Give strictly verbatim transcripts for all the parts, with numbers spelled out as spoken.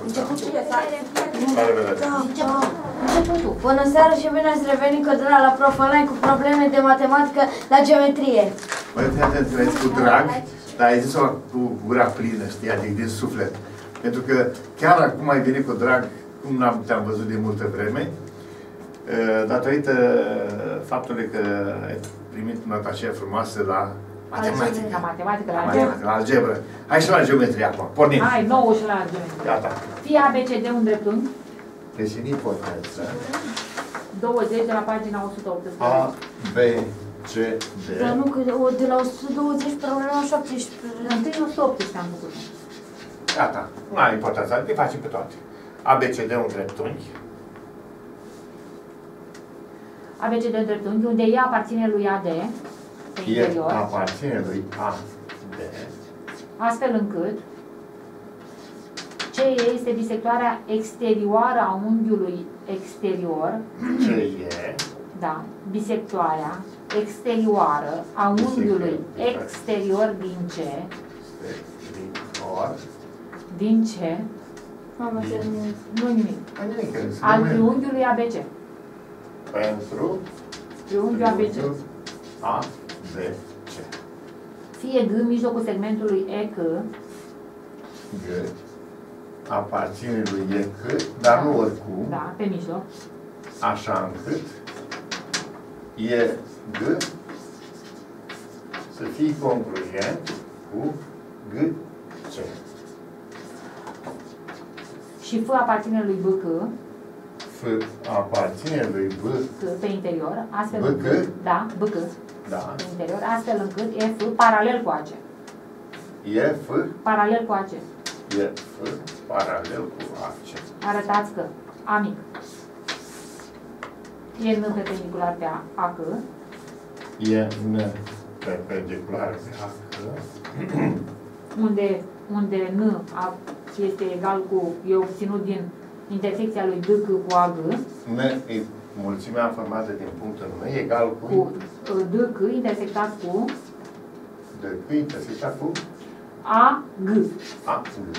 Începutul. Da, da. Începutul. Bună seara și bine ați revenit Cădălea la Prof Online cu probleme de matematică la geometrie. Băi, fii atent, vezi cu drag, dar ai zis-o cu gura plină, știi, adică din suflet. Pentru că chiar acum ai venit cu drag, cum n-am te-am văzut de multă vreme, datorită faptului că ai primit nota aceea frumoasă la matematică. La matematică, la algebră. La algebră. Hai și la geometrie acum, pornim. Hai, nouă și la geometrie. Gata. Fie A B C D un dreptunghi. Deci în ipoteză. douăzeci de la pagina o sută optsprezece. A, B, C, D. Dar nu, că de la o sută douăzeci până la șaptesprezece. Întâi o sută optsprezece am făcut. Gata. Nu are importanță, le facem pe toate. A, B, C, D un dreptunghi. A B C D un dreptunghi, unde E aparține lui A D, pe E interior, aparține lui A, D. astfel încât C E este bisectoarea exterioară a unghiului exterior, C E. da, bisectoarea exterioară a unghiului exterior din C, Exterior. din C, Am înțeles. nu nimic, Mai nimic, al triunghiului A B C. pentru Triunghiul A B C. A, B, C. Fie G mijlocul segmentului E C, G aparține lui E C, dar nu oricum, da, pe mijloc, așa încât E G să fie congruent cu G, C. și F aparține lui B C, F aparține lui B, C pe interior, astfel B C? încât, da, B C da, pe interior, astfel încât E F paralel cu A C. E F, Paralel cu A C. E F paralel cu A C. Arătați că A mic e N perpendicular pe A C, E N perpendicular pe A C, unde, unde N a, este egal cu, e obținut din intersecția lui D C cu A G, N e mulțimea formată din punctul N egal cu, cu uh, D C intersectat cu de P intersectat cu A G. A, G.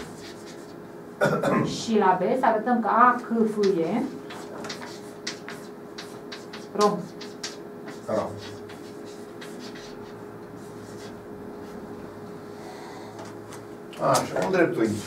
Și la B să arătăm că A C F e rom. Rom. Așa, un dreptunghi.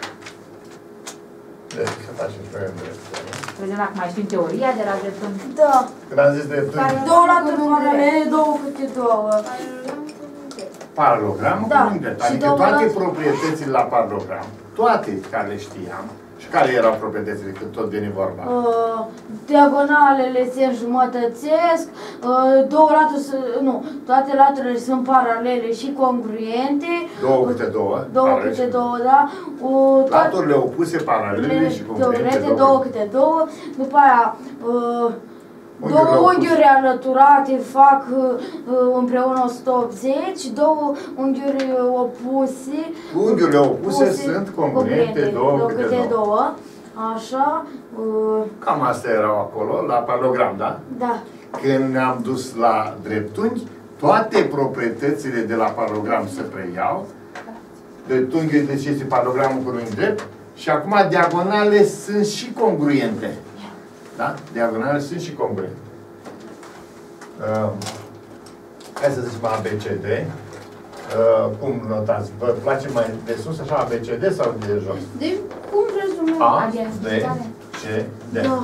Deci, să facem pe un dreptunghi. Vedem dacă mai știm teoria de la dreptunghi. Da. Când am zis dreptunghi, Două laturi paralele, două câte două. paralogramul Da. cu un drept. Și Adică două toate laturi. proprietățile la paralogram, toate care le știam, și care erau proprietățile, când tot vine vorba. Uh, diagonalele se înjumătățesc, uh, două laturi, s- nu, toate laturile sunt paralele și congruente. Două câte două. Două paralele câte și- două, da. Uh, toate Laturile opuse, paralele și congruente. două, două câte două. După aia, uh, două Unghiurile unghiuri alăturate fac uh, împreună o sută optzeci, două unghiuri opuse. Unghiurile opuse sunt congruente, două două câte câte două. două. Așa, uh, Cam astea erau acolo, la paralogram, da? da. Când ne-am dus la dreptunghi, toate proprietățile de la paralogram se preiau. Dreptunghiul, deci este paralogramul cu un drept. Și acum diagonale sunt și congruente. Da? Diagonale sunt și congruente. Uh, hai să zicem A B C D. Uh, cum notați? Vă place mai de sus, așa, A B C D sau de jos? De cum rezumăm? A, B, C, D. Da.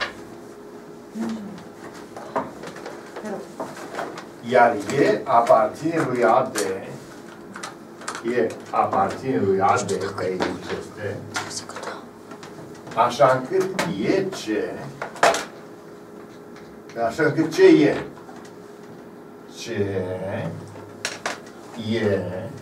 Iar E aparține lui A D. E aparține lui A D, că aici este. Așa încât E C. Așa încât ce E? Ce E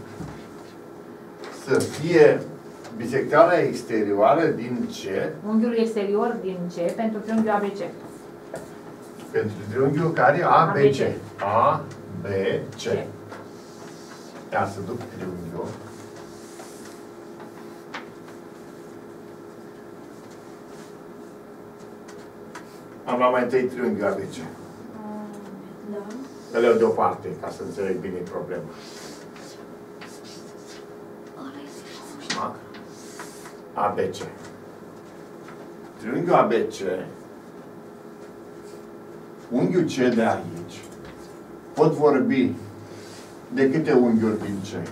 să fie bisectoarea exterioară din C Unghiul exterior din C pentru triunghiul A B C. pentru triunghiul care A, B, C. A, B, C. Ia să duc triunghiul. Am luat mai întâi triunghiul A B C. Da. Le iau deoparte, ca să înțeleg bine problema. A, B, C. triunghiul A B C, unghiul C de aici, pot vorbi de câte unghiuri din C?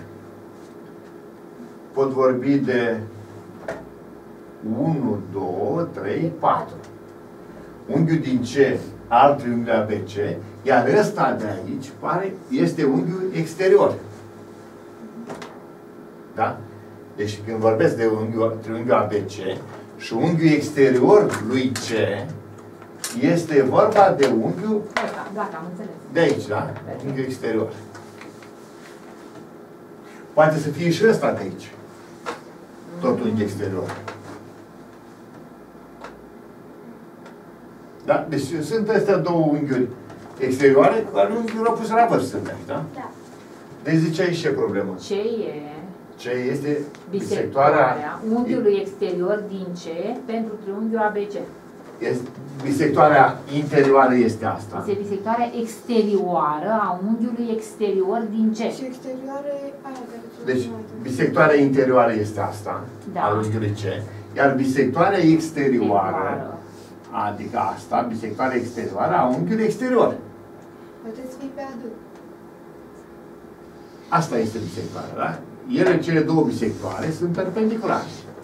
Pot vorbi de unu, doi, trei, patru. Unghiul din C al triunghiului A B C, iar ăsta de aici pare, este unghiul exterior. Da? Deci când vorbesc de unghiul, triunghiul A B C și unghiul exterior lui C, este vorba de unghiul gata, am înțeles. de aici, da? Unghiul exterior. Poate să fie și ăsta de aici. Tot unghi exterior. Da? Deci sunt astea două unghiuri exterioare, dar unghiuri opuse la vârf sunt aici, da? Da. Deci zice aici ce problemă? Ce e Ce este bisectoarea unghiului exterior din C pentru triunghiul A B C? Este, bisectoarea interioară este asta. Este bisectoarea exterioară a unghiului exterior din C. Și exterioare aia de Deci, bisectoarea interioară este asta, Da. al unghiului C, iar bisectoarea exterioară, Exterioară. adică asta, bisectoarea exterioară a unghiului exterior. Puteți fi pe adânc. Asta este bisectoarea, da? Ele, cele două bisectoare, sunt perpendiculare.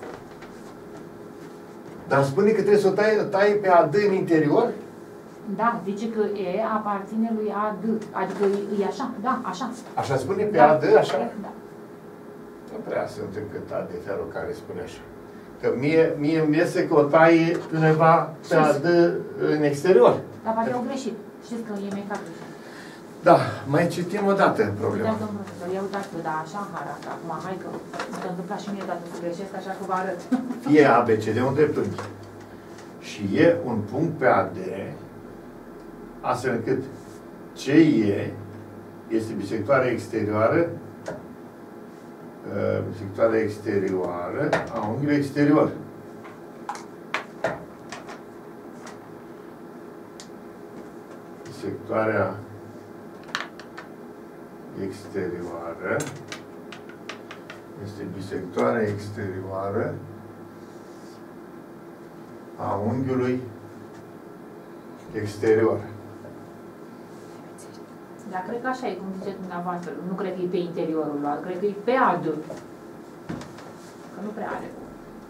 Dar spune că trebuie să o tai, tai pe A D în interior? Da, zice că E aparține lui A D. Adică e, e așa, da, așa. Așa spune pe Da. A D, așa? Da. Nu prea sunt încântat de felul care spune așa. Că mie, mie îmi iese că o taie undeva pe A D în exterior. Dar poate au greșit. Știți că e mecat greșit. Da, mai citim o dată problema. Da, domnul profesor, ia uitați că, da, așa arată. Acum, hai că mi s-a întâmplat și mie odată să greșesc, așa că vă arăt. Fie A B C de un dreptunghi. Și e un punct pe A D, astfel încât C E este bisectoarea exterioară, uh, bisectoarea exterioară a unghiului exterior. Bisectoarea exterioară este bisectoarea exterioară a unghiului exterior. Dar cred că așa e, cum ziceți dumneavoastră. Nu cred că e pe interiorul lor, cred că e pe A D. Că nu prea are.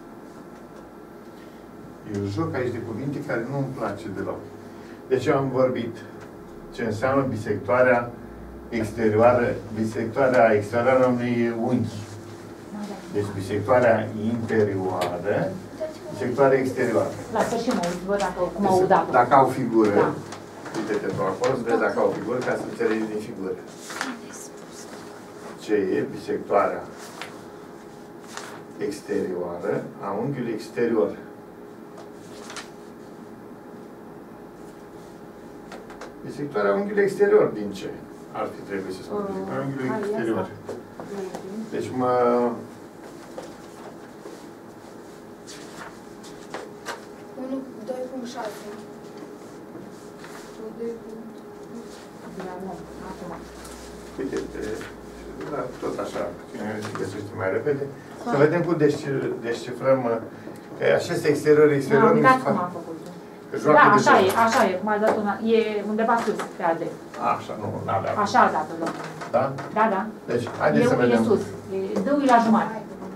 Eu joc aici de cuvinte care nu îmi place deloc. Deci am vorbit ce înseamnă bisectoarea exterioară, bisectoarea exterioară a unui unghi. Deci bisectoarea interioară, bisectoarea exterioară. La sfârșit mă uit, văd dacă, cum au dat. Dacă au figură, Da. uite-te tu acolo, să vezi dacă au figură, ca să înțelegi din figură. Ce e bisectoarea exterioară a unghiului exterior. Bisectoarea unghiului exterior din ce? Ar fi trebuit să spun. Bisectoarea unghiului Hai, ia exterior. asta. Deci mă... unu, doi punct șase. doi punct Acum. Uite, da, tot așa, cine găsește mai repede. Să vedem cum desci- descifrăm că acest exterior, exterior... Da, mi se uitați cum fa- am făcut. că joacă Da, de așa joc. e, așa e, cum a dat una. E undeva sus, pe A D. Așa, nu, n-avea. Așa a dat-o, domnule. Da? Da, da. Deci, haideți E, să e vedem. sus. E dâul la jumătate.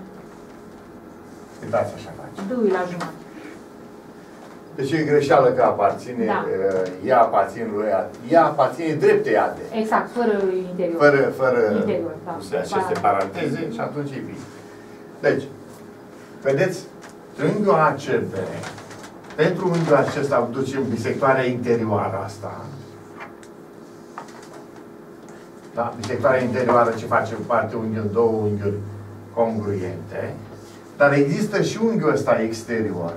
Uitați așa face. Dâul la jumătate. Deci e greșeală că aparține, Da. uh, ea aparține lui ea. Ea aparține dreptei A D. Exact, fără interior. Fără, fără Interior, da. aceste paranteze și atunci e bine. Deci, vedeți, triunghiul A C B, pentru unghiul acesta ducem bisectoarea interioară asta. Da? Bisectoarea interioară ce face? Parte unghiul în două unghiuri congruente. Dar există și unghiul ăsta exterior.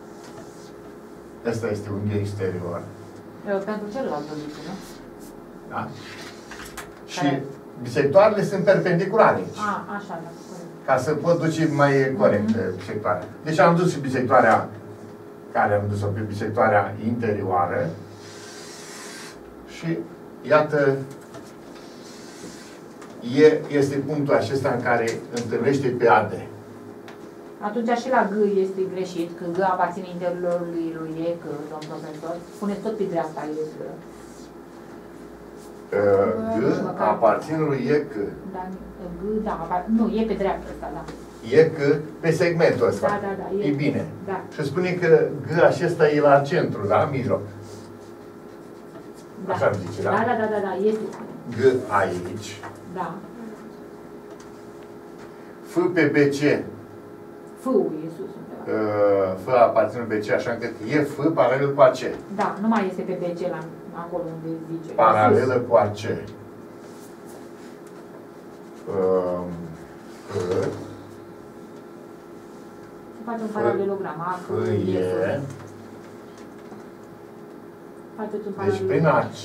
Ăsta este unghiul exterior. Eu, pentru celălalt poziție, nu? Da? Și Care? bisectoarele sunt perpendiculare aici. A, așa, da. corect. Ca să pot duce mai corect Mhm. bisectoarea. Deci am dus și bisectoarea, care am dus-o pe bisectoarea interioară. Și iată, e, este punctul acesta în care întâlnește pe A D. Atunci și la G este greșit, că G aparține interiorului lui E, că, domn profesor. Puneți tot pe dreapta E, că... G aparține lui E, că... Da, G, da, nu, e pe dreapta ăsta, da. E, că pe segmentul ăsta. Da, da, da. E, e bine. Da. Și spune că G acesta e la centru, da? În mijloc. Da. Așa îmi zice, da? Da, da, da, da, da, este. G aici. Da. F pe B C. F-ul e sus undeva. F aparține lui B C, așa încât e F paralel cu A C. Da, nu mai este pe B C la, acolo unde zice. Paralelă cu A C. F. Se face un paralelogram. A, F, E. E, F. Faceți un Deci paralelogram. prin A C.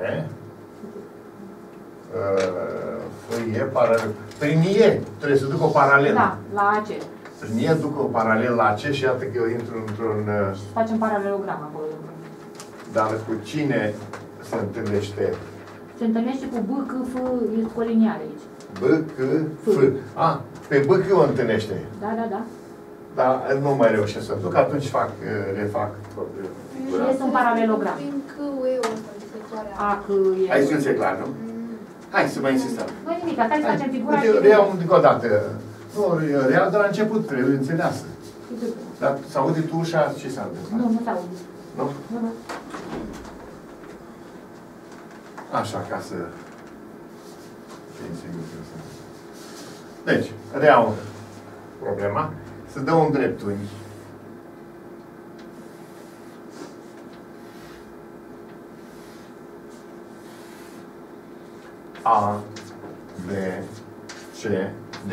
F E paralel. Prin E trebuie să duc o paralelă. Da, la A C. Prin E duc o paralelă la A C și iată că eu intru într-un... Facem paralelogram acolo. Dar cu cine se întâlnește? Se întâlnește cu B, C, F, e coliniare aici. B, C, F. A, pe B, C o întâlnește. Da, da, da. Dar nu mai reușesc să duc, atunci fac, refac. Și este un paralelogram. Prin C, E, o bisectoare. A, C, E. Aici nu se clar, nu? Hai să mai insistăm. Nu e nimic, stai să facem figura Uite, reiau încă o dată. Nu, reiau de la început, trebuie înțeleasă. Dar să aude tu ușa, ce s-a întâmplat? Nu, nu se aude. Nu? Nu, nu. Așa, ca să fim siguri că sunt. Deci, reiau problema. Să dă un dreptunghi. A, B, C, D.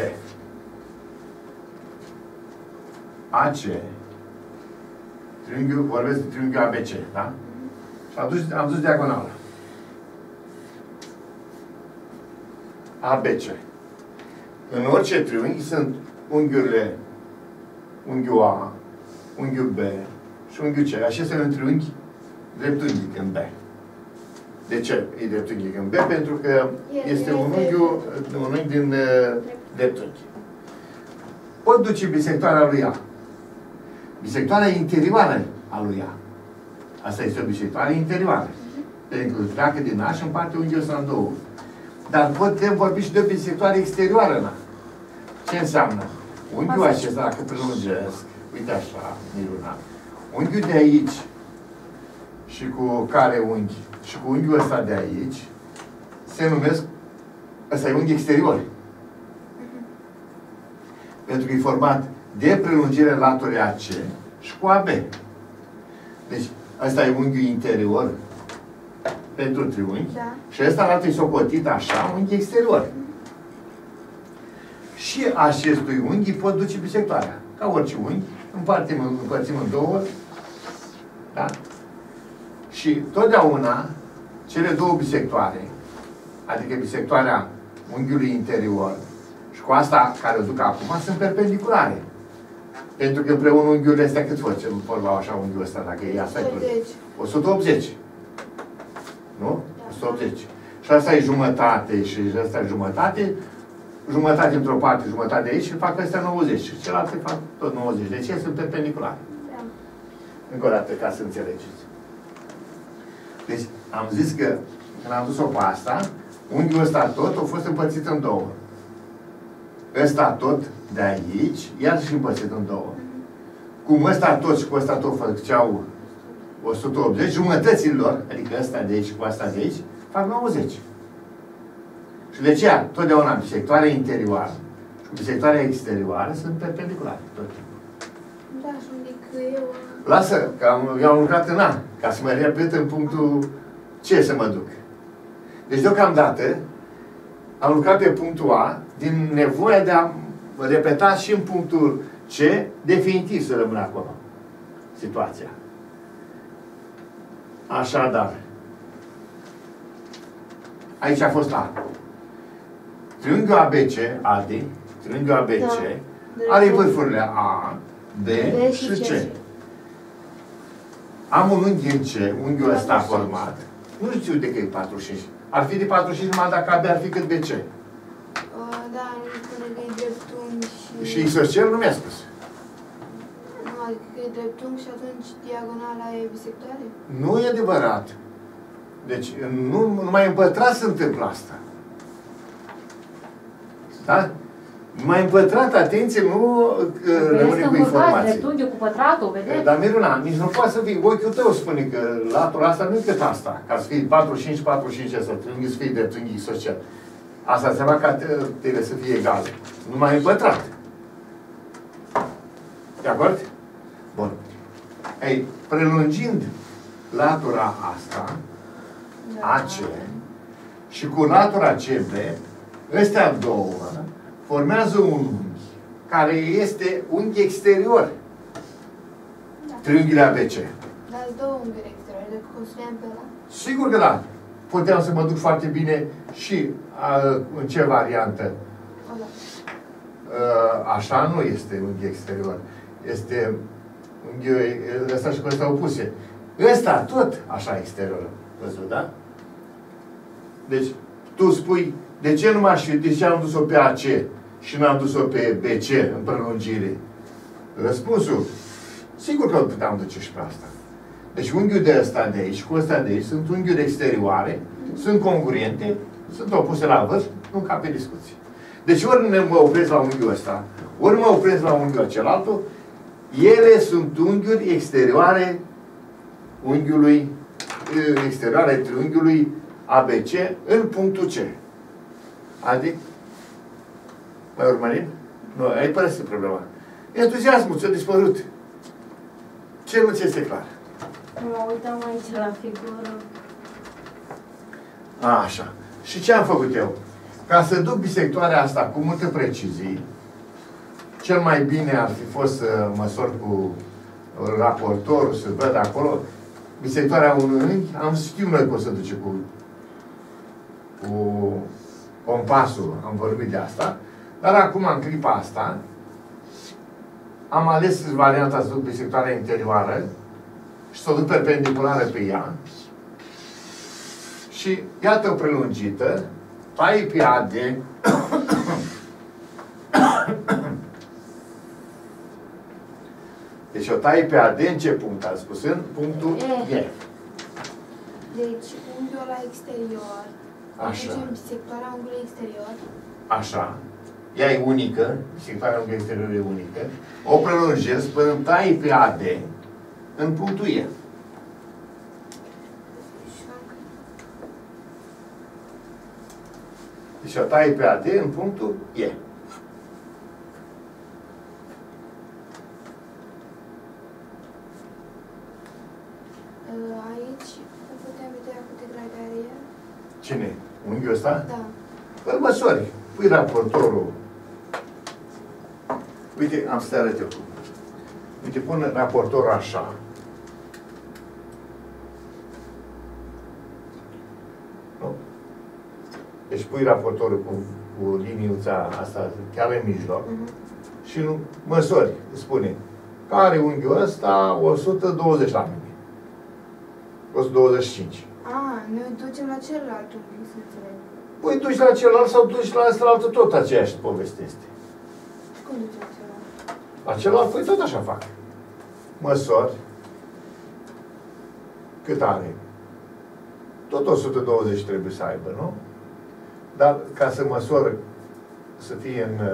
A C. Triunghiul, vorbesc de triunghiul A B C, da? Și atunci am dus diagonală. A B C. În orice triunghi sunt unghiurile, unghiul A, unghiul B și unghiul C. Acesta e un triunghi dreptunghic în B. De ce e dreptunghic în B? Pentru că este un unghi, un unghi din uh, dreptunghi. Pot duce bisectoarea lui A. Bisectoarea interioară a lui A. Asta este o bisectoare interioară. Pentru că treacă din A și împarte unghiul ăsta în două. Dar putem vorbi și de o bisectoare exterioară în A. Ce înseamnă? Unghiul acesta, dacă prelungesc, uite așa, minunat. Unghiul de aici și cu care unghi și cu unghiul ăsta de aici se numesc, ăsta e unghi exterior. Pentru că e format de prelungire laturii A C și cu A B. Deci, ăsta e unghiul interior pentru triunghi. Da. Și ăsta arată socotit așa, unghi exterior. Și acestui unghi pot duce bisectoarea. Ca orice unghi, împărțim, împărțim în două. Da? Și totdeauna cele două bisectoare, adică bisectoarea unghiului interior și cu asta care o duc acum, sunt perpendiculare. Pentru că împreună unghiurile astea cât face? Vorba așa unghiul ăsta, dacă e asta o sută optzeci. Nu? o sută optzeci. Și asta e jumătate și asta e jumătate. Jumătate într-o parte, jumătate de aici și fac astea nouăzeci. Și celelalte fac tot nouăzeci. Deci ele sunt perpendiculare. Da. Încă o dată, ca să înțelegeți. Deci, am zis că, când am dus-o pe asta, unghiul ăsta tot a fost împărțit în două. Ăsta tot de aici, iar și împărțit în două. Cum ăsta tot și cu ăsta tot făceau o sută optzeci, jumătăților, adică ăsta de aici cu ăsta de aici, fac nouăzeci. Și de aceea, totdeauna bisectoarea interioară și cu bisectoarea exterioară sunt perpendiculare. Tot timpul. Da, și un pic eu... Lasă, că am, eu am lucrat în A, ca să mă repet în punctul C să mă duc. Deci, deocamdată, am lucrat pe punctul A din nevoia de a repeta și în punctul C, definitiv să rămână acolo situația. Așadar, aici a fost A. Triunghiul A B C, A D, triunghiul A B C, da. Are vârfurile A, B, B și C. C. Am un unghi în C, unghiul ăsta format. Nu știu de că e patruzeci și cinci. Ar fi de patruzeci și cinci numai dacă A B ar fi cât B C. Uh, da, nu spune că e dreptunghi și... Și isoscel nu mi-a spus. Adică că e dreptunghi și atunci diagonala e bisectoare? Nu e adevărat. Deci, nu, numai în pătrat se întâmplă asta. Da? Numai în pătrat, atenție, nu rămâne cu informații. Dreptunghiul cu pătratul, vedeți? Dar, Miruna, nici nu poate să fii. Ochiul tău spune că latura asta nu e cât asta. Ca să fii patruzeci și cinci patruzeci și cinci, să triunghi să fii dreptunghi social. Asta înseamnă că trebuie să fie egal. Numai în pătrat. De acord? Bun. Ei, prelungind latura asta, A C, și cu latura C B, ăstea două formează un unghi, care este unghi exterior. Da. Triunghiul A B C. Dar două unghiuri exterioare, de construiam pe ăla? Sigur că da. Puteam să mă duc foarte bine și a, în ce variantă. Ăla. A, așa nu este unghi exterior. Este unghiul ăsta și cu ăsta opuse. Ăsta tot așa exterior. Văzut, da? Deci, tu spui, de ce nu m-aș fi, de ce am dus-o pe A C și n-am dus-o pe B C în prelungire? Răspunsul, sigur că puteam duce și pe asta. Deci unghiul de ăsta de aici cu ăsta de aici sunt unghiuri exterioare, sunt congruente, sunt opuse la vârf, nu ca pe discuție. Deci ori ne mă opresc la unghiul ăsta, ori mă opresc la unghiul celaltul, ele sunt unghiuri exterioare unghiului, exterioare triunghiului A B C în punctul C. Adică, mai urmărim? Nu, ai părăsit problema. Entuziasmul ți-a dispărut. Ce nu ți este clar? Mă uitam aici la figură. A, așa. Și ce am făcut eu? Ca să duc bisectoarea asta cu multă precizie, cel mai bine ar fi fost să măsor cu raportorul, să văd acolo bisectoarea unui unghi. Am știu noi cum să duce cu, cu compasul, am vorbit de asta. Dar acum, în clipa asta, am ales varianta să duc bisectoarea interioară și să o duc perpendiculară pe ea. Și iată o prelungită, tai pe A D. Deci o tai pe A D în ce punct? Am spus în punctul E. E. Deci unghiul ăla exterior. Așa. Deci bisectoarea unghiului exterior. Așa. Ea e unică, bisectoarea unghiului exterior e unică. O prelungesc până îmi tai pe A D în punctul E. Deci o tai pe A D în punctul E. Aici putem vedea câte grade are ea? Cine? Unghiul ăsta? Da. Îl măsori. Pui raportorul. Uite, am să te arăt eu cum. Uite, pun raportorul așa. Nu? Deci pui raportorul cu, cu liniuța asta chiar în mijloc. Uh-huh. Și nu, măsori, spune. Care unghiul ăsta? o sută douăzeci la mine. o sută douăzeci și cinci. A, ne ducem la celălalt unghi, să înțeleg. Păi duci la celălalt sau duci la celălalt, tot aceeași poveste este. Și cum ducem la celălalt? La celălalt, păi tot așa fac. Măsori. Cât are? Tot o sută douăzeci trebuie să aibă, nu? Dar ca să măsor, să fie în...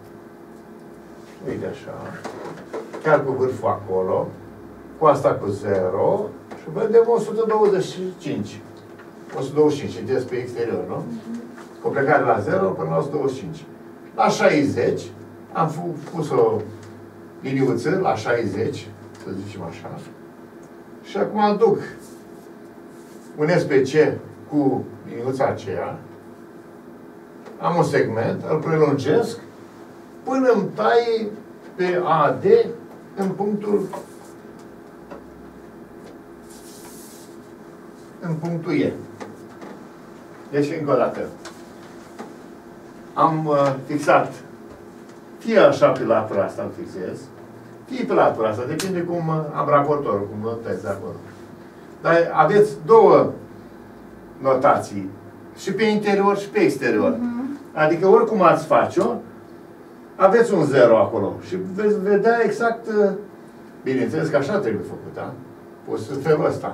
Uite așa. Chiar cu vârful acolo. Cu asta cu zero. Și vedem o sută douăzeci și cinci. o sută douăzeci și cinci, interes pe exterior, nu? Mm-hmm. Cu plecare la zero până la o sută douăzeci și cinci. La șaizeci, am pus o liniuță la șaizeci, să zicem așa. Și acum îl duc. Unesc pe C cu liniuța aceea. Am un segment, îl prelungesc până îmi tai pe A D în punctul în punctul E. Deci, încă o dată, am uh, fixat, fie așa pe latura asta îl fixez, fie pe latura asta, depinde cum uh, am raportorul, cum notez acolo. Dar aveți două notații, și pe interior și pe exterior. Uh-huh. Adică oricum ați face-o, aveți un zero acolo și veți vedea exact uh, Bineînțeles că așa trebuie făcut, da? Poți în felul ăsta.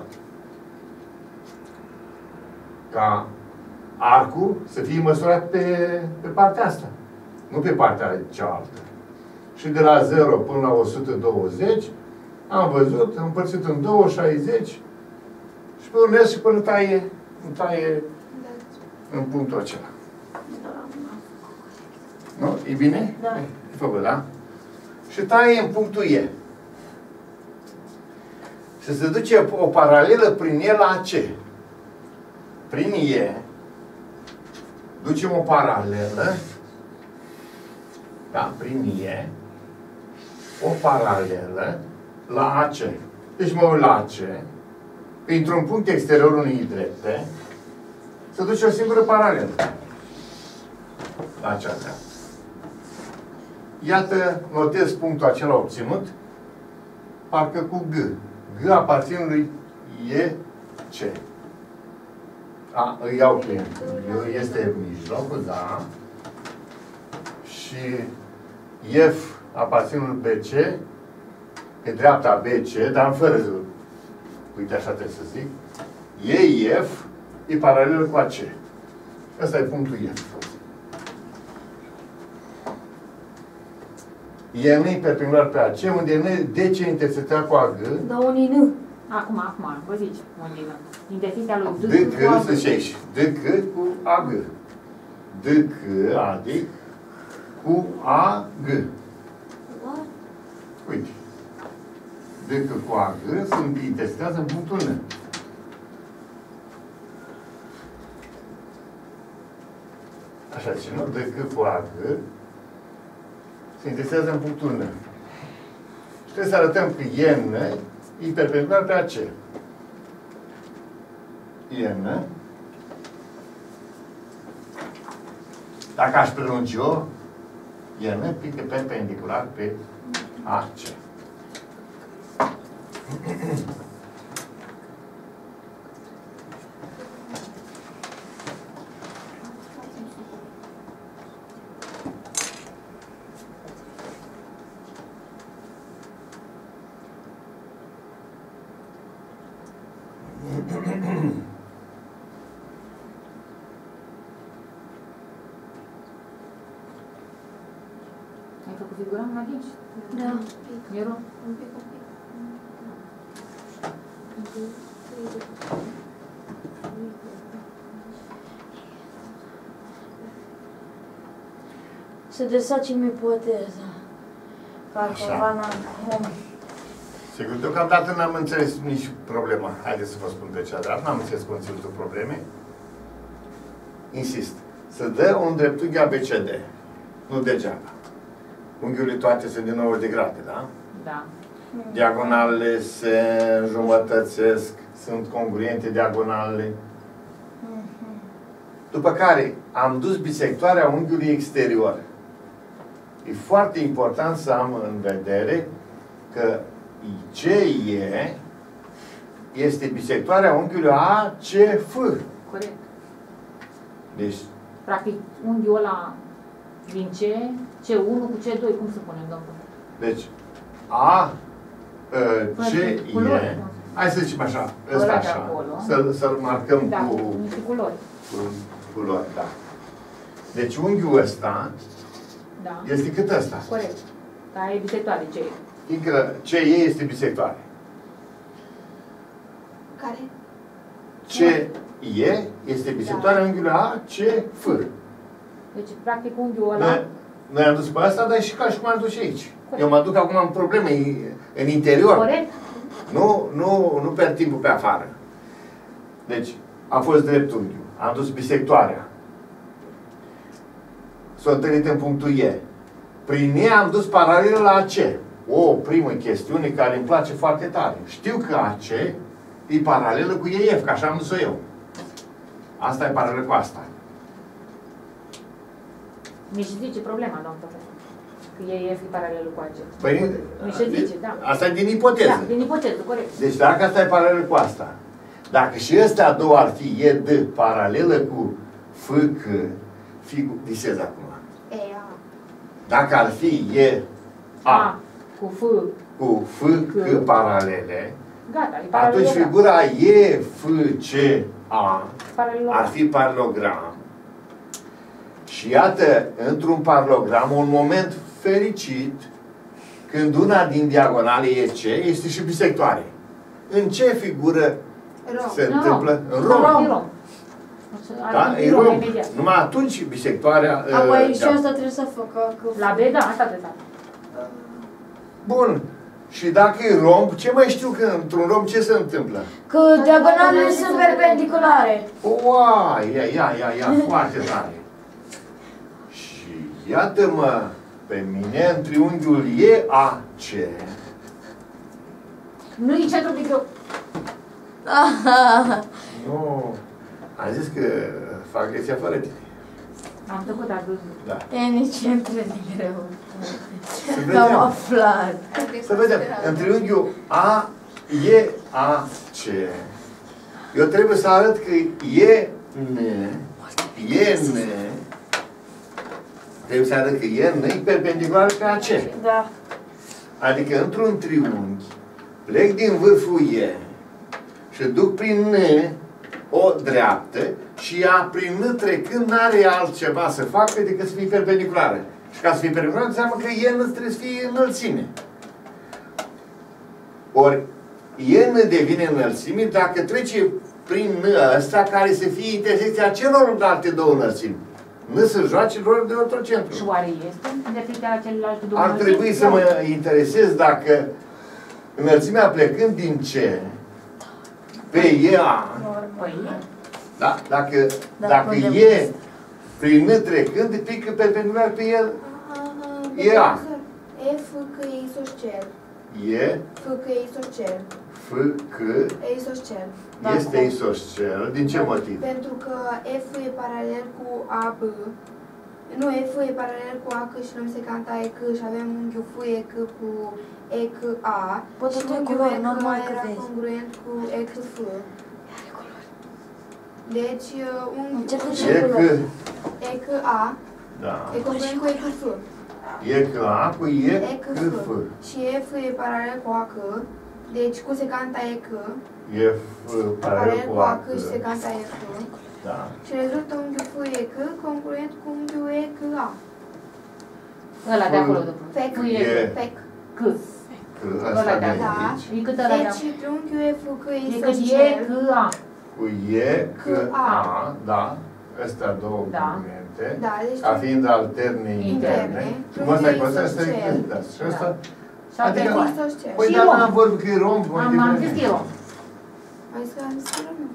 Ca arcul să fie măsurat pe, pe partea asta, nu pe partea cealaltă. Și de la zero până la o sută douăzeci, am văzut, împărțit în două, șaizeci, și pe urmez și până taie, taie în punctul acela. Nu? E bine? Da. E făcut, da? Și taie în punctul E. Și se duce o paralelă prin E la C. Prin E ducem o paralelă, da, prin E, o paralelă la A C. Deci mă uit la A C, printr-un punct exterior unei drepte, se duce o singură paralelă la acea dreaptă. Iată, notez punctul acela obținut, parcă cu G. G aparține lui E C. A, îi iau clientul. Este în mijlocul, da. Și F aparține lui B C, pe dreapta B C, dar fără, uite așa trebuie să zic, E F e paralelă cu A C. Ăsta e punctul F. E N e perpendicular pe A C, unde N, D C intersectează cu A G. Dar unii nu. Acum, acum, vă zici, unde nu. Intersecția lui D D cu A C, să zici aici. D C cu A G. D C, adică cu A G. Uite. D C cu A G sunt intersectează în punctul N. Așa zice, nu? D C cu A G se intersectează în punctul N. Și trebuie să arătăm că N e perpendicular pe A C. N. Dacă aș prelungi-o, N pică perpendicular pe A C. Ai făcut figurăm aici? Da. Miro? Un pic, un pic. Să desfacem ipoteza. Calculana cum. Sigur, deocamdată n-am înțeles nici problema. Haideți să vă spun de ce, dar n-am înțeles conținutul problemei. Insist. Să dă un dreptunghi A B C D. Nu degeaba. Unghiurile toate sunt de nouăzeci de grade, da? Da. Diagonalele se înjumătățesc, sunt congruente diagonalele. După care am dus bisectoarea unghiului exterior. E foarte important să am în vedere că C E este bisectoarea unghiului A C F. Corect. Deci, Practic, unghiul ăla din C, C unu cu C doi, cum să punem, domnul? deci A uh, C E, hai să zicem așa, ăsta așa, să-l să marcăm Da, cu, cu niște culori. cu culori, da. Deci unghiul ăsta Da. este cât ăsta. Corect. Dar e bisectoare, ce e? Fiindcă C E este bisectoare. Care? C E este bisectoarea Da. unghiului A C F. Deci, practic, unghiul ăla... Noi, noi am dus pe asta, dar și ca și cum am dus și aici. Corect. Eu mă duc acum în probleme în interior. Corect? Nu, nu, nu pierd timpul pe afară. Deci, a fost dreptunghiul. Am dus bisectoarea. S-a întâlnit în punctul E. Prin E am dus paralel la A C. O primă chestiune care îmi place foarte tare. Știu că A C e paralelă cu E F, că așa am dus-o eu. Asta e paralelă cu asta. Mi se zice problema, domnul profesor. Că e e paralelă cu A C. Păi, Mi se zice, da. asta e din ipoteză. Da, din ipoteză, corect. Deci dacă asta e paralelă cu asta, dacă și ăsta a doua ar fi E D paralelă cu F C, figu, visez acum. E, A. Dacă ar fi E A, A cu F cu F, C paralele, Gata, e atunci paralelogram. figura E, F, C, A Paralelogram. ar fi paralogram. Și iată, într-un paralogram, un moment fericit, când una din diagonale e C, este și bisectoare. În ce figură Rom. se Nu, întâmplă? În Rom. rom. E rom. Da? E rom. Numai atunci bisectoarea... uh, Apoi și da. asta trebuie să facă. că- La B, da, asta trebuie să fac. Bun. Și dacă e romb, ce mai știu că într-un romb ce se întâmplă? Că diagonalele sunt perpendiculare. Ua, ia, ia, ia, ia, foarte tare. Și iată-mă pe mine în triunghiul E A C. Nu e centru de greu. Nu, am zis că fac lecția fără tine. Am tăcut, ați văzut. Da. E nici între de greu. Să Am vedem. aflat. Să vedem. În triunghiul A, E, A, C. Eu trebuie să arăt că E, N, E, N, trebuie să arăt că E, N e perpendicular pe A C. Da. Adică într-un triunghi, plec din vârful E și duc prin N o dreaptă și ea prin N trecând n-are altceva să facă decât să fie perpendiculară. Și ca să fie perpendiculară înseamnă că E N trebuie să fie înălțime. Ori E N devine înălțime dacă trece prin N ăsta care să fie intersecția celorlalte două înălțimi. N să joace rolul de ortocentru. Și oare este intersecția celelalte două Ar înălțimi? trebui să mă interesez dacă înălțimea plecând din C pe E A, Păi, da? Dacă, Da, dacă unde E prin N trecând, pică perpendicular pe el, E A. F că e isoscel. E, F că e isoscel. F, C, E isoscel. este isoscel. Din ce motiv? Pentru că F e paralel cu A B. Nu, F e paralel cu A C și luăm secanta E C și avem unghiul F E C cu E C A. Poate Și tu e unghiul culori, E C normal A că era vezi. congruent cu E C F. Deci, uh, Încercă unghiul și E, C, culori. E C A da. e congruent cu E C F. E, C, A cu E, E C C, F. F. Și F e paralel cu A C. Deci cu secanta E C. E, F, paralel Paralel cu cu A, A C și secanta E F. da. Și rezultă unghiul F E C congruent cu unghiul E C A. ăla de acolo, după. Fec. Cu E, E. Fec. C. Că ăsta Ăla de de acolo. Da. aici. E cât ăla de Deci acolo. triunghiul F C e E cât E, isoscel. C, A. Cu E, C, A, da. Astea două Da. congruente. Da, deci Ca fiind alterne Interne. interne. Și Triunghiul ăsta e cu ăsta, isoscel. ăsta e cu ăsta. Și ăsta... Și alte Adică- două. isoscel. Păi Și dar rom. n-am vorbit că e romb. mai Am, am devreme. zis că e rom. Am zis că am zis că nu.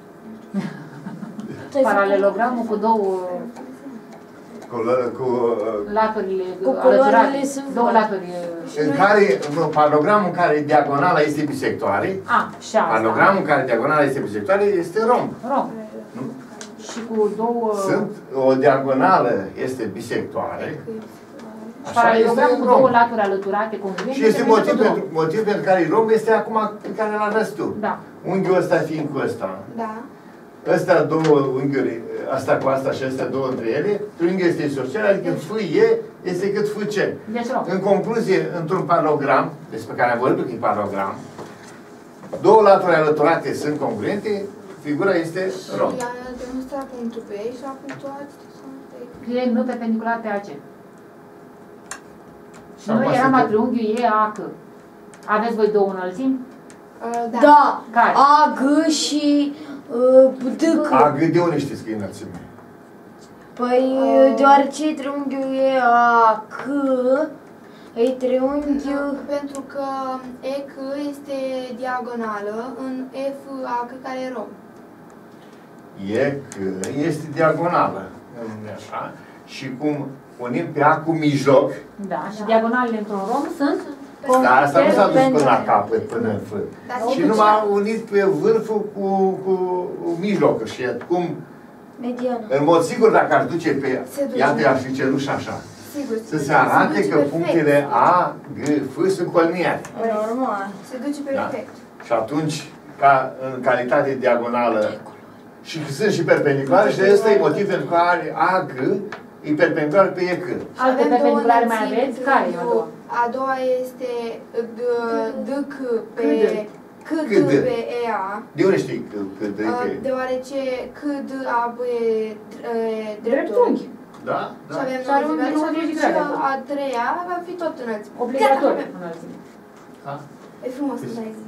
Paralelogramul cu două Cu, lă- cu, uh, laturile Cu culorile alăturate. sunt Două vari. laturi. în care, în paralogramul în care diagonala este bisectoare, A, și asta. paralogramul în care diagonala este bisectoare este romb. Rom. Și cu două... Sunt, o diagonală este bisectoare, așa este Paralelogramul cu două romb. laturi alăturate congruente. Și este devine motiv cu două. pentru, motiv pentru care e romb este acum pe care l arăți tu. Da. Unghiul ăsta fiind cu ăsta. Da. Astea două unghiuri, asta cu asta și astea două între ele, triunghiul este isoscel, adică F E este cât F C. Deci rom. În concluzie, într-un paralogram, despre care am vorbit că e paralogram, două laturi alăturate sunt congruente, figura este rom. Și am demonstrat punctul B și am punctuat E nu perpendicular pe A C. Și Acum noi eram suntem- la triunghiul E A C. Aveți voi două înălțimi? Da. Da. Care? A, G și uh, D, C. A, G, de unde știți că e înălțime? Păi, deoarece triunghiul e A, C, e triunghiul... Pentru că E C este diagonală în F A C care e rom. E că este diagonală, nu așa? Și cum unim pe A cu mijloc, Da. Și diagonalele într-un rom sunt? dar asta nu s-a dus până la perpendicular. capăt, până în F. Dar Și se nu duce- m-a unit pe vârful cu, cu mijlocul și cum, Mediană. în mod sigur, dacă aș duce pe, Se duce. iată, aș fi cerut și așa, Sigur, să se duce- arate duce că perfect. punctele A, G, F sunt coliniare. Normal. Se duce Da. perfect. Și atunci, ca în calitate diagonală, și sunt și perpendiculare, și ăsta e motiv pentru care A, G e perpendicular pe E, C. Alte Avem două perpendiculare mai înălțimi aveți? între Care e a unghiul doua? A doua este D, D, C pe C, D C, D. pe E, A. De unde știi că, că de, Uh, că... Deoarece C, D, A, B e e dreptunghi. Dreptunghi. Da? Și Da. avem Și are un nouăzeci de grade. Și grade. a treia va fi tot înălțime. Obligatoriu. înălțime. Da? E frumos să dai zi.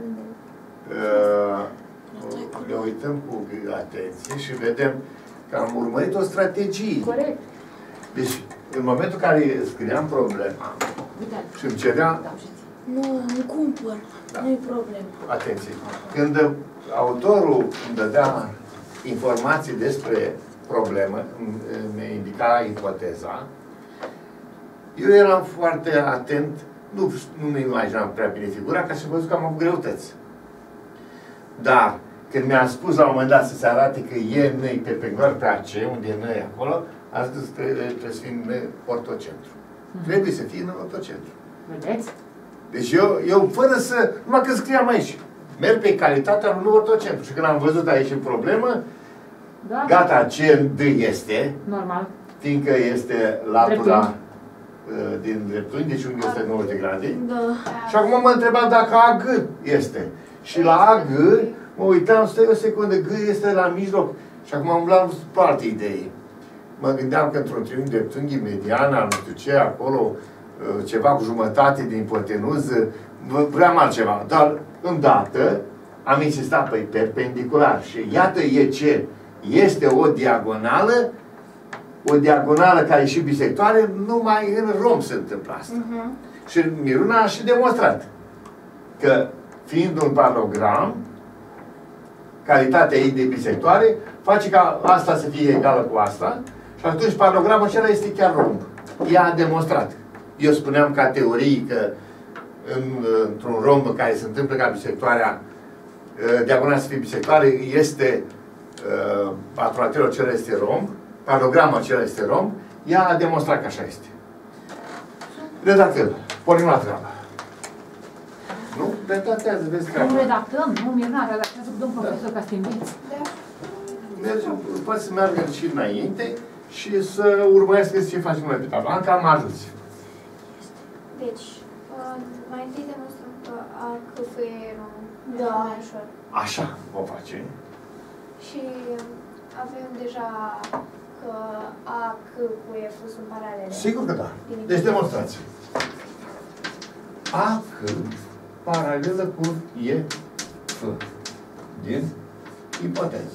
Uh, ne uităm cu atenție și vedem că am urmărit o strategie. Corect. Deci, în momentul în care scriam problema Uite. și îmi cerea, Dau și ție. Nu, îmi cumpăr. Da. Nu-i problemă. atenție, când autorul îmi dădea informații despre problemă, îmi îmi indica ipoteza, eu eram foarte atent, nu, nu mi imaginam prea bine figura, ca să văzut că am avut greutăți. Dar, când mi-a spus la un moment dat să se arate că e N perpendicular pe A C, unde e N acolo, a zis că trebuie, trebuie să fie N ortocentru. Mhm. Trebuie să fie N ortocentru. Vedeți? Deci eu, eu fără să, numai că scriam aici, merg pe calitatea lui N ortocentru. Și când am văzut aici în problemă, Da? gata, ce D este, Normal. fiindcă este latura Dreptunghi. uh, din dreptunghi, deci unghiul este nouăzeci de grade. Da. Și acum mă întrebam dacă A G este. Și la A G, mă uitam, stai o secundă, G este la mijloc. Și acum am luat pe alte idei. Mă gândeam că într-un triunghi dreptunghi mediana, nu știu ce, acolo, ceva cu jumătate din ipotenuză, vreau altceva. Dar, îndată, am insistat pe perpendicular. Și iată e ce este o diagonală, o diagonală care e și bisectoare, numai în rom se întâmplă asta. Uh-huh. Și Miruna a și demonstrat că, fiind un paralogram, calitatea ei de bisectoare face ca asta să fie egală cu asta și atunci paralogramul acela este chiar romb. Ea a demonstrat. Eu spuneam ca teorie că în, într-un romb care se întâmplă ca bisectoarea, diagonala să fie bisectoare, este uh, patrulaterul acela este romb, paralogramul acela este romb, ea a demonstrat că așa este. Redactăm. Pornim la treabă. Nu? Redactează, vezi Nu treaba. redactăm, nu, Mirna, redactează cu domn profesor ca să te înveți. Merge, poate să meargă și înainte și să urmărească ce facem noi pe tablă. Anca, mă ajuți. Deci, uh, mai întâi demonstrăm că A, C, F e romb. Da. Mai ușor. Așa o face. Și avem deja că A, C cu F sunt paralele. Sigur că da. Deci demonstrați. A, C, paralelă cu E, F. Din ipoteză.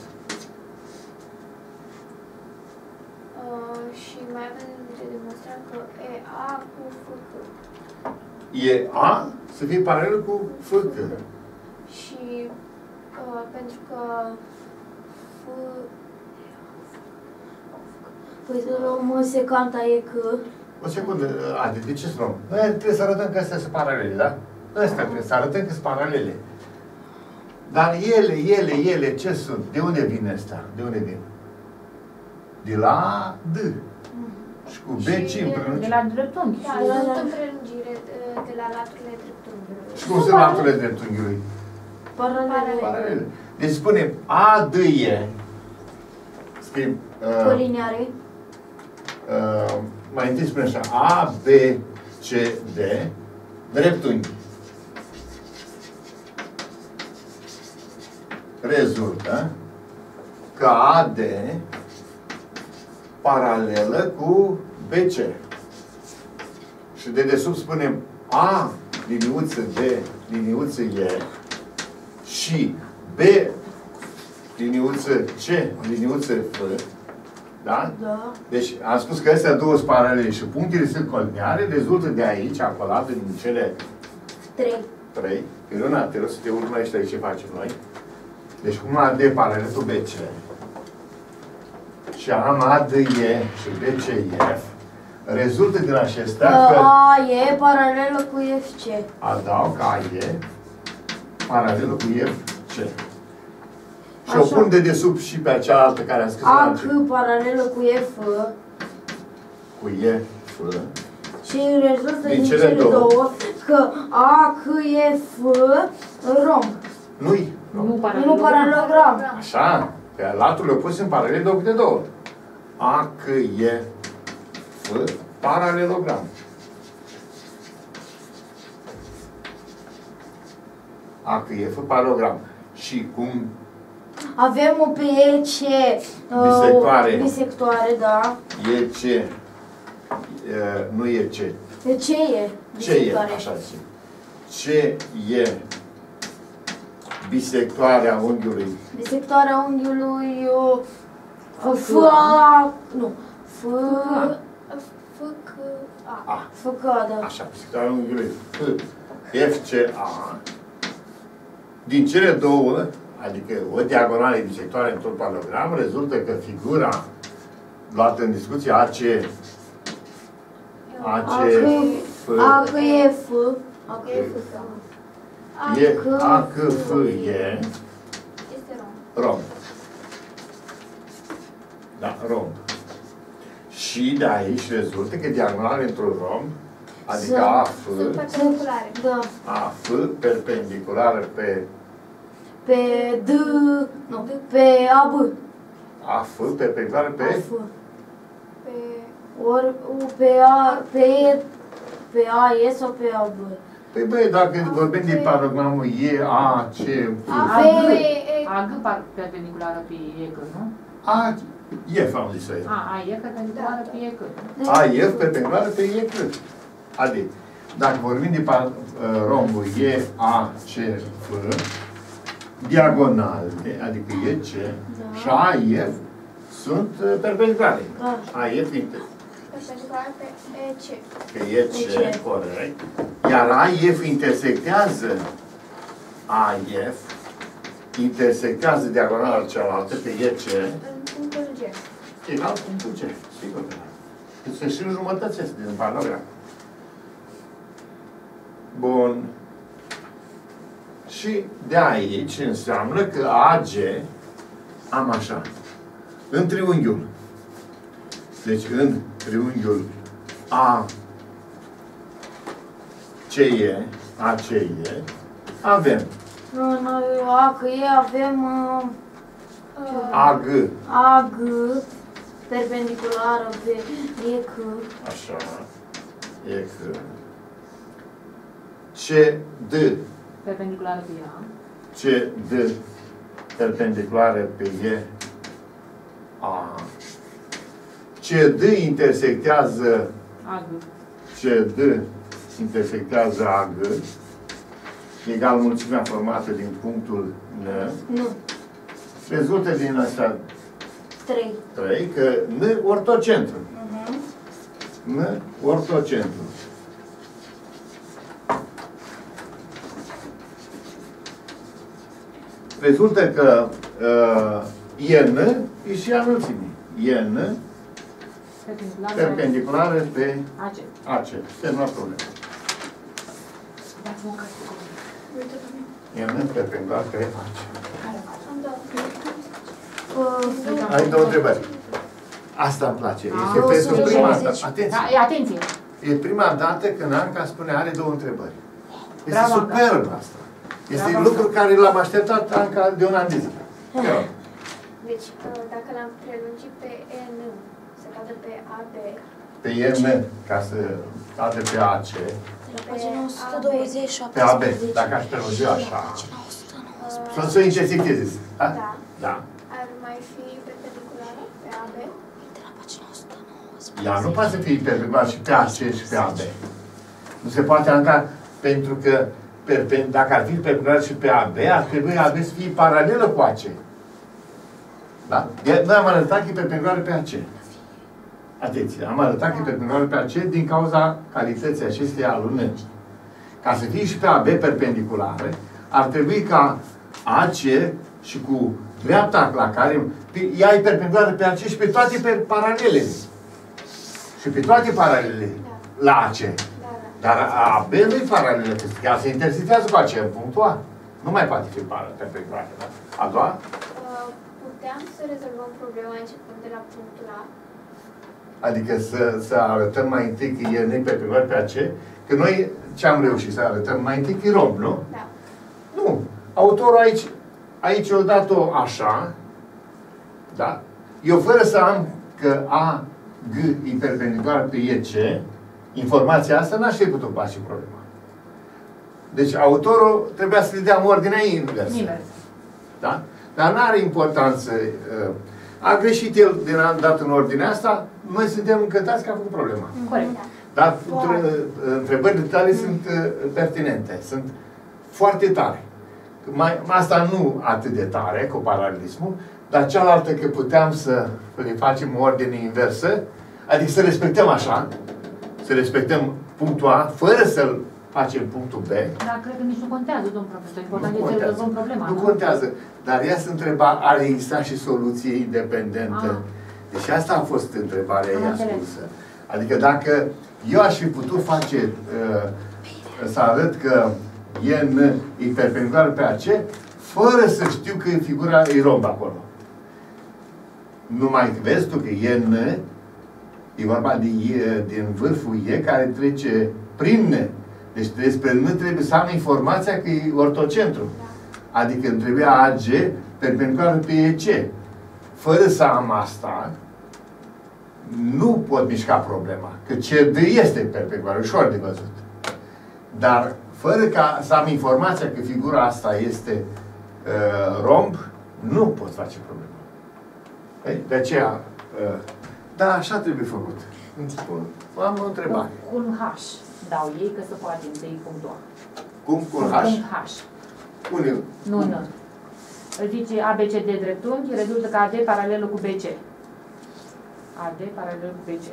Uh, și mai avem de demonstrat că E, A cu F, C. E A să fie paralelă cu F, C. Și uh, pentru că F... Păi să luăm secanta e că... O secundă, Adi, de ce să luăm? Noi trebuie să arătăm că astea sunt paralele, da? Astea trebuie să arătăm că sunt paralele. Dar ele, ele, ele, ce sunt? De unde vin astea? De unde vin? De la D. Și cu B ce împreună? De la dreptunghi. Da, Și la- sunt în prelungire de, de la laturile dreptunghiului. Și cum sunt laturile dreptunghiului? Paralele. Paralele. Deci spunem A, D, E. Scriem. Uh, Colineare. uh, mai întâi spunem așa. A, B, C, D. Dreptunghi. Rezultă că A D paralelă cu B C. Și de desubt spunem A liniuță D liniuță E și B liniuță C liniuță F. Da? Da. Deci am spus că astea două sunt paralele și punctele sunt colineare, rezultă de aici, acolo, din cele Trei. trei. Irina, te rog să te urmărești aici ce facem noi. Deci cum A D paralel cu B C și am A D E și B C F, rezultă din acestea că A e paralelă cu F C. adaug A E paralelă cu F C. Și o Așa. pun de desubt și pe cealaltă care am scris la A început. C paralelă cu F Cu E F. și rezultă Din din cele cele două. două că A C E F romb. Nu-i. Nu paralel. Nu paralelogram. Așa, pe laturile opuse sunt paralele două câte două. A, C, E, F, paralelogram. A C F, paralogram. Și cum Avem pe E C uh, Bisectoare. bisectoare, da. E C, e, nu e C. De ce e Ce e, bisectoare? așa zice. Ce e bisectoarea unghiului? Bisectoarea unghiului uh, F, A, nu, F, F, C, A. A. F, C, da. Așa, bisectoarea unghiului F, F, C, A. Din cele două, adică o diagonală bisectoare într-un paralogram, rezultă că figura luată în discuție A C, A C, F, A, C, E, F, A, C, E, E, F, F, A. E, A, C, F, E, Este rom. romb. Da, romb. Și de aici rezultă că diagonale într-un romb, adică Sunt- A, F, Sunt perpendiculare. da. A, F, perpendiculară pe Pe D, nu, pe A, B, A, F, perpendiculară A, pe F. Pe Ori pe A, pe E, pe A, E sau pe A, B? Păi băi, dacă vorbim de paralogramul E, A, C, F, A, A, B, B. E, A, G par perpendiculară pe E, C, nu? A, F am zis eu. A, A, E perpendiculară pe E, C. A, F perpendiculară pe E, C. Adică, dacă vorbim de par, rombul E, A, C, F, diagonale, adică E, C Da. și A, F sunt uh, perpendiculare. Da. A, F inter perpendiculare pe E, C. pe E, C, E, C. corect. Iar A, F intersectează A, F intersectează diagonala cealaltă pe E, C În punctul G. egal punctul C. Sigur că da. Deci se și înjumătățesc din paralogram. Bun. Și de aici înseamnă că A G am așa. În triunghiul. Deci în triunghiul A C E, A C E, avem În A, C, E avem uh, A G, A, G, perpendiculară pe E, C, așa, E C, C D, Perpendiculară pe A. C D perpendiculară pe E A. C D intersectează A, G. C D intersectează A G egal mulțimea formată din punctul N. nu, Rezultă din asta trei. trei că N ortocentru. Uh-huh. N ortocentru. Rezultă că uh, E N e și a înălțimii. E N Perpendiculară perpendiculară pe A, C. A C. Semnul problemă. Dați-mă o carte cu mine. Uite pe mine. E N perpendiculară pe A C. Am două. Uh, Ai două întrebări. Asta îmi place. Este Ah, pentru prima dată. două sute Atenție. Da, e, atenție! E prima dată când Anca spune are două întrebări. Este Bravo, Anca. superb asta. Este Bravo, lucru care l-am așteptat Anca de un an de zile. Ia. Deci, dacă l-am prelungit pe E N, se cade pe A B. Pe E N, ca să cade pe A C, la pagina o sută douăzeci, pe A B, șaptesprezece. dacă aș prelungi așa. Pagina o sută Să nouăsprezece. să intersecteze. Da? Da. Da. Ar mai fi perpendiculară pe A B. De la pagina o sută nouăsprezece. Ea nu poate să fie perpendicular și pe A C și pe A B. Nu se poate Anca, pentru că perpen- dacă ar fi perpendicular și pe A B, ar trebui A B să fie paralelă cu A C. Da? Iar noi am arătat că e perpendiculară pe A C. Atenție, am arătat că e perpendiculară pe A C din cauza calității acesteia a lui N. Ca să fie și pe A B perpendiculare, ar trebui ca A C și cu dreapta la care ea e perpendiculară pe A C și pe toate pe paralelele. Și pe toate paralelele la A C. Da, da. Dar A B nu e paralelă, că ea se intersectează cu A C în punctul A. Nu mai poate fi perpendiculară. Da? A doua? Uh, Puteam să rezolvăm problema începând de la punctul A. Adică să, să arătăm mai întâi că e neperpendicular pe A C, că noi ce am reușit să arătăm mai întâi că e romb, nu? Da. Nu. Autorul aici, aici a dat-o așa, da? Eu fără să am că A, G e perpendicular pe E C, informația asta n-aș fi putut face problema. Deci autorul trebuia să le dea în ordinea inversă. Invers. Da? Dar nu are importanță. A greșit el din dat în ordinea asta, noi suntem încântați că a făcut problema. Corect. Dar întrebările tale sunt pertinente, sunt foarte tare. Mai, asta nu atât de tare, cu paralelismul, dar cealaltă că puteam să le facem o ordine inversă, adică să respectăm așa, să respectăm punctul A, fără să-l facem punctul B. Dar cred că nici nu contează, domnul profesor. Important Nu este să contează. rezolvăm problema. Nu contează. Dar ea se întreba, are exista și soluție independentă. Ah. Deci asta a fost întrebarea Am ei înțeles. ascunsă. Adică dacă eu aș fi putut face, uh, să arăt că E N e perpendiculară pe A C, fără să știu că figura e romb acolo. Numai vezi tu că E N e vorba de E, din vârful E care trece prin N. Deci despre N trebuie să am informația că e ortocentru. Adică îmi trebuia A G perpendiculară pe E C. Fără să am asta, nu pot mișca problema. Că C D este perpendiculară, ușor de văzut. Dar fără ca să am informația că figura asta este uh, romb, nu pot face problema. Ei? De aceea, uh, da, așa trebuie făcut. Am o întrebare. Cu un H dau ei că se poate întâi punctul A. Cum? Cu un H? Un H. Pune. Nu, nu. Îl zice A B C D dreptunghi, rezultă că A D paralelă cu B C. A D paralelă cu B C.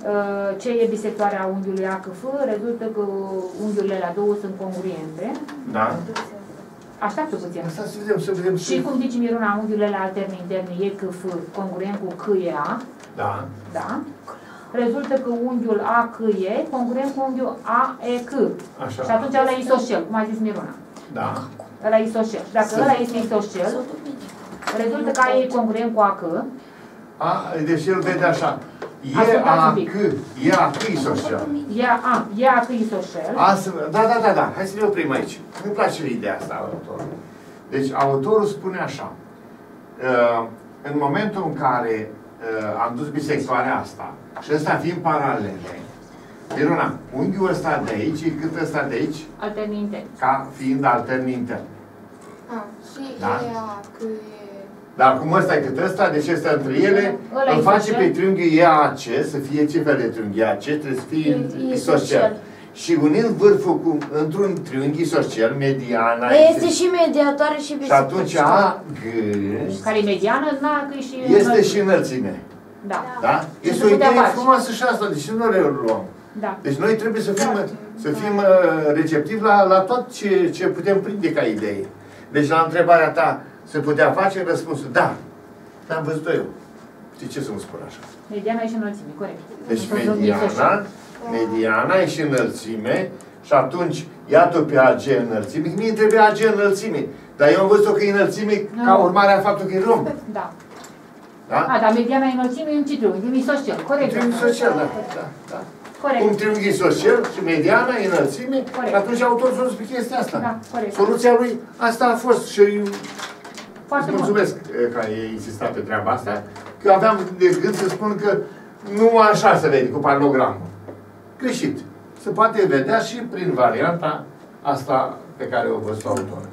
C e bisectoarea unghiului A C F, rezultă că unghiurile la două sunt congruente. Da. Așteaptă puțin. Asta să vedem, să vedem. Și cum zice Miruna, unghiurile alterne interne E C F congruent cu C E A. Da. Da. Rezultă că unghiul A C E congruent cu unghiul A E C. Așa. Și atunci ăla e isoscel, cum a zis Miruna. Da. Ăla e isoscel. Și dacă ăla este isoscel, rezultă că A E e congruent cu A C. A, deci el vede așa. E Ascultați A un pic. C, E A C isoscel. E A, e A C isoscel. Da, da, da, da. Hai să ne oprim aici. Nu-mi place ideea asta a autorului. Deci autorul spune așa. Uh, în momentul în care uh, am dus bisectoarea asta și ăsta fiind paralele, Miruna, unghiul ăsta de aici, cât ăsta de aici, Alterni intern. ca fiind alterni intern. Ah, și Da? E A C E. Dar cum ăsta e cât ăsta, deci ăsta între ele, Ăla îl face isoscel. pe triunghiul E A C, să fie ce fel de triunghi E A C, trebuie să fie E- isoscel. isoscel. Și unind vârful cu, într-un triunghi isoscel, mediana, Este și mediatoare și și bisectoare. atunci A, G, Care e mediană, n-a că e și... este și înălțime. Da. Da? Și Este se o putea idee face. frumoasă și asta, deci nu le luăm. Da. Deci noi trebuie să fim, să fim uh, receptivi la, la tot ce, ce putem prinde ca idee. Deci la întrebarea ta, se putea face răspunsul, da. L-am văzut-o eu. Știi ce să-mi spun așa? Mediana e și înălțime, corect. Deci Sunt triunghi mediana, isoscel. mediana e și înălțime și atunci iată pe A G înălțime. Mie îmi trebuie A G înălțime. Dar eu am văzut-o că e înălțime Nu. ca urmare a faptului că e romb. Da. Da? A, dar mediana e înălțime e un ce triunghi, un isoscel, corect. Triunghi social, da. da, da. Corect. Un triunghi social și mediana e înălțime. Corect. Și atunci autorul s-a spus chestia asta. Da, corect. Soluția lui asta a fost și eu Foarte îți bun. mulțumesc că ai insistat pe treaba asta. Că eu aveam de gând să spun că nu așa se vede cu paralogramul. Greșit. Se poate vedea și prin varianta asta pe care o văzut autorul.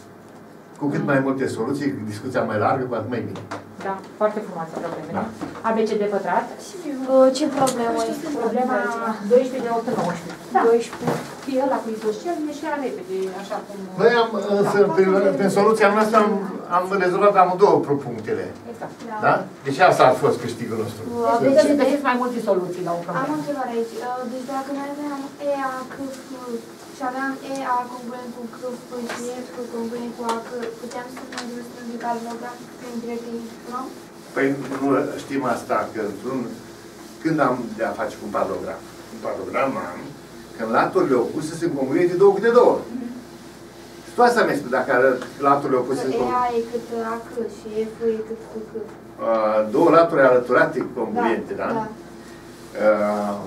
Cu cât mai multe soluții, discuția mai largă, cu atât mai bine. Da, foarte frumoasă probleme, Da. da? A B C D pătrat. Uh, Ce problemă este? Problema doisprezece de o sută nouăsprezece. Da. doisprezece. Fie ăla cu isoscel, ieșea repede, așa cum... Noi am, însă, prin, prin soluția noastră am, am rezolvat amândouă punctele. Exact. Da? Deci asta a fost câștigul nostru. Deci să găsiți mai multe soluții la o Am o problemă. întrebare aici. Uh, Deci dacă noi aveam E A C F și aveam E A congruent cu C F și E F congruent cu A C, puteam să ne demonstrăm de paralogram prin direct integral? Păi nu știm asta, că într-un, când am de-a face cu un paralogram. Un paralogram am, când laturile opuse sunt congruente două câte două. Și tu asta mi-ai spus, dacă laturile opuse sunt Că E congruente. A e cât A C și E F e cât cu C. Uh, două laturi alăturate congruente, da? Da. Uh,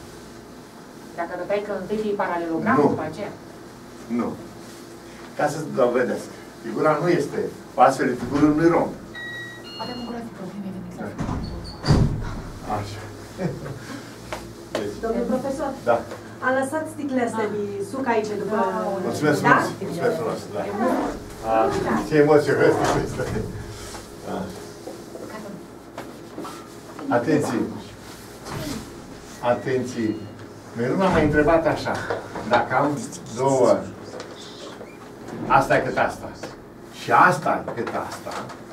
Dacă dădeai că întâi e paralelogramul, Nu. după aceea. nu. Ca să dovedesc. Figura nu este. O astfel de figură nu-i romb. Avem o groază probleme de mixat. Așa. Deci, Domnul profesor, da. Am lăsat sticlele astea de suc aici după... Mulțumesc Da? frumos, mulțumesc frumos, da. A, ce emoție vezi este. Atenție! Atenție! Mereu m-am mai întrebat așa, dacă am două, asta e cât asta, și asta e cât asta,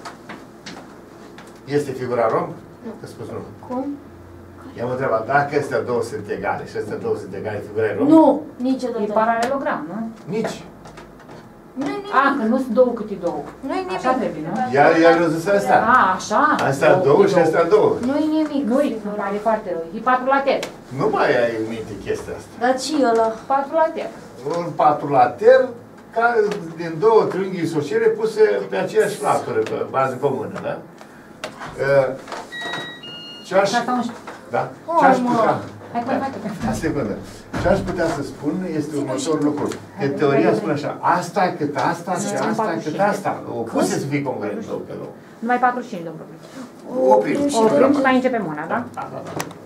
este figura romb? Că spus nu. Cum? I-am întrebat, dacă astea două sunt egale și astea două sunt egale, figura e romb? Nu, E niciodată. paralelogram, nu? Nici. Nu-i A, nimic. că nu sunt două câte două. Nu-i Așa nimic. trebuie, nu? Iar, iar eu zis asta. A, așa? Astea două și astea două. Nu-i nimic. Nu-i, mai departe, e patru later. Nu mai ai în minte chestia asta. Dar și ăla. Patru later. Un patrulater care din două triunghi isoscele puse pe aceeași latură, pe bază comună, da? Uh, Ce aș... șase unsprezece. Da? Ce aș Hai, mă. putea... Hai, hai, hai, hai. Da, secundă. Ce aș putea să spun este următorul lucru. Că teoria spune așa, asta e cât asta și asta e cât asta. Opuse să fii congruent două pe două. Numai patruzeci și cinci, domnul profesor. Oprim. Și Oprim de- și mai începem una, da? Da, da, da.